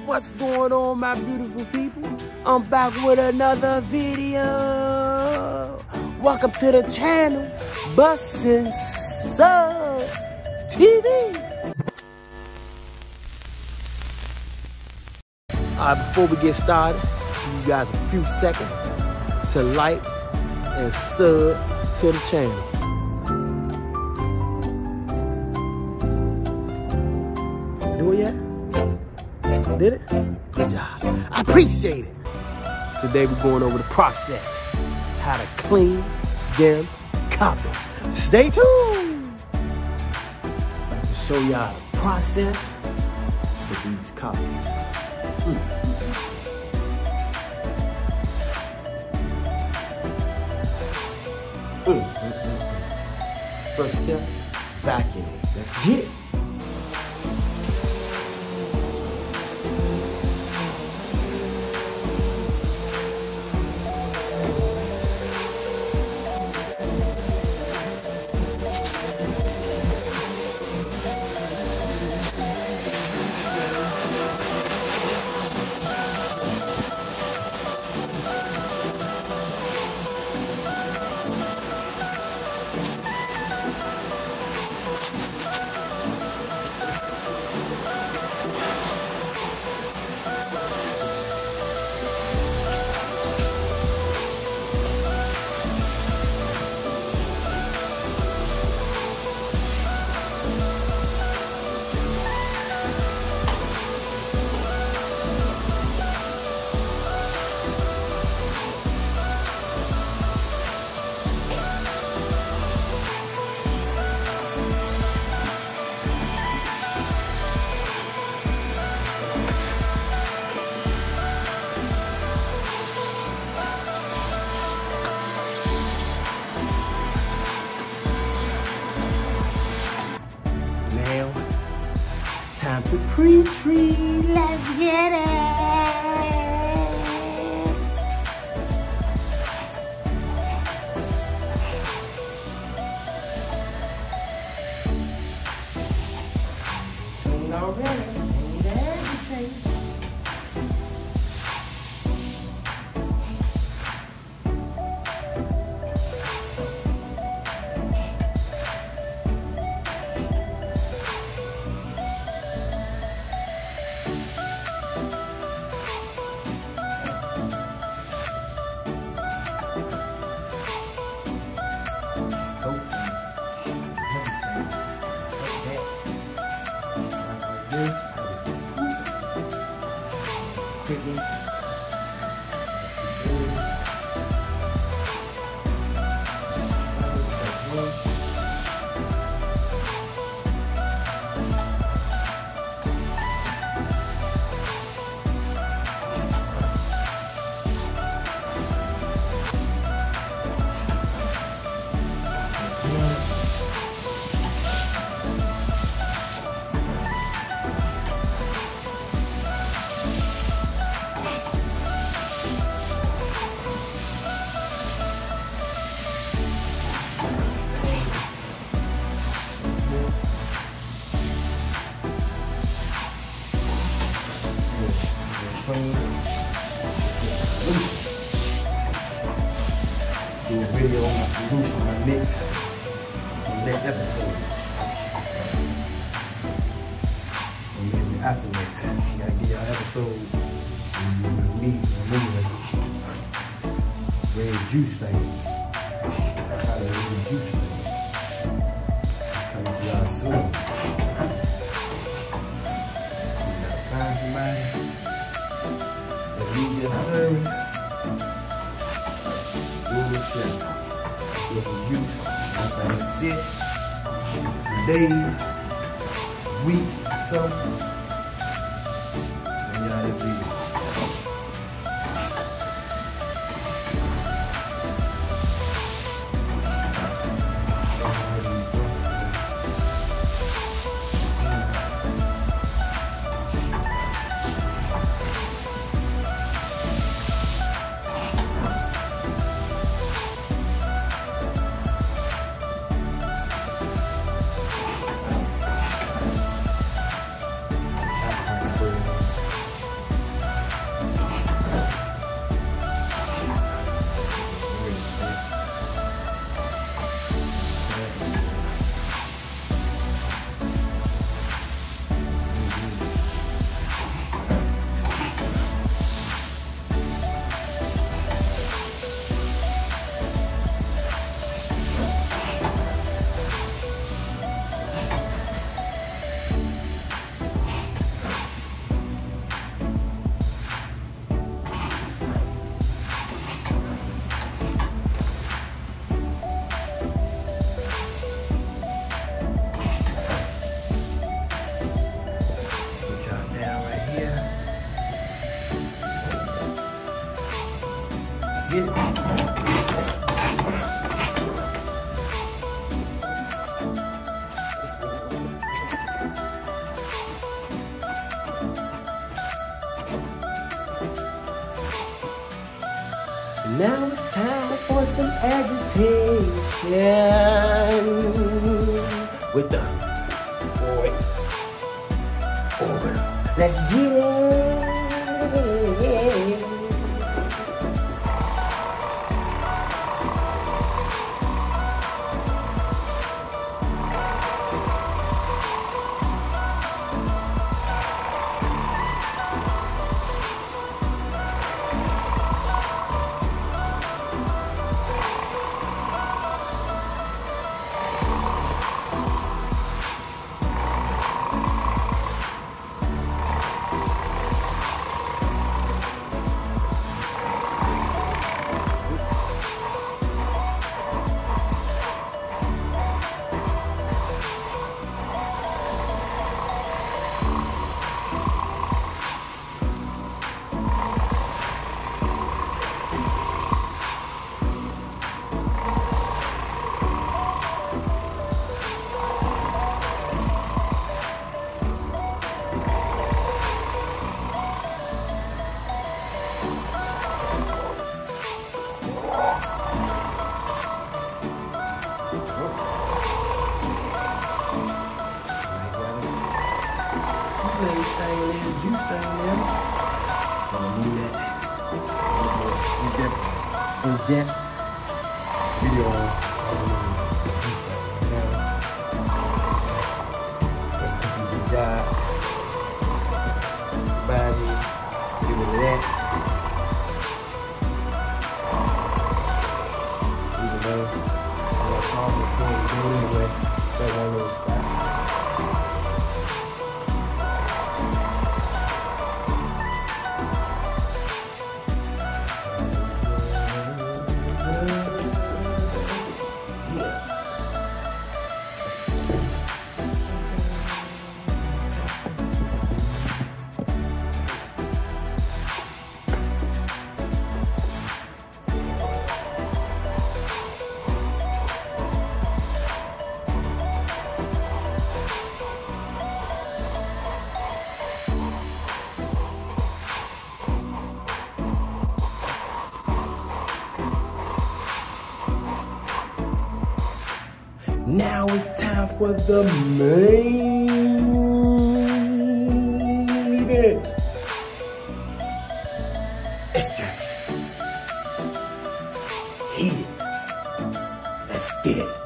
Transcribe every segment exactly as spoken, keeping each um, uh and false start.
What's going on, my beautiful people? I'm back with another video. Welcome to the channel, Bussin' Subs T V. Alright, before we get started, give you guys a few seconds to like and sub to the channel. Do it yet? Did it? Good job. I appreciate it. Today we're going over the process, how to clean them copies. Stay tuned. To show y'all the process with these copies. Mm. Mm, mm, mm. First step, vacuum. Let's get it. Time to pre-treat, let's get it. Ain't already, ain't everything. This, quickly. Do a video on my solution, my mix, on the next episode. And then the after mix. I gotta get y'all episode with me, remember red juice thing. How to red juice thing. It's coming to y'all soon. You gotta find somebody that needs your service. Bullshit. With the juice, after I sit, some days, week, something, and y'all this video. Now it's time for some agitation with the boy Orbital. Let's get it. Juice down there. Gonna move that. In depth, in depth video on juice down there. Good job. Body, give it that. Even though I'm not talking before we do anyway, that's one little spot. Now it's time for the main event. Extraction. Heat it. Let's get it.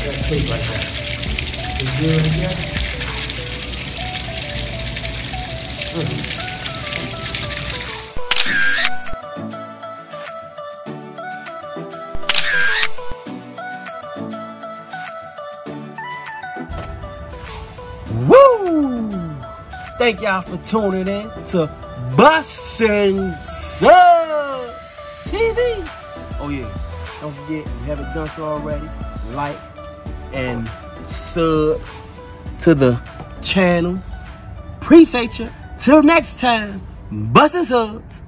That tape like that. It's good right there. Mm-hmm. Woo! Thank y'all for tuning in to Bussin' Sub T V. Oh yeah, don't forget, if you haven't done so already, like and sub to the channel. Appreciate you. Till next time, Bussin' Subs.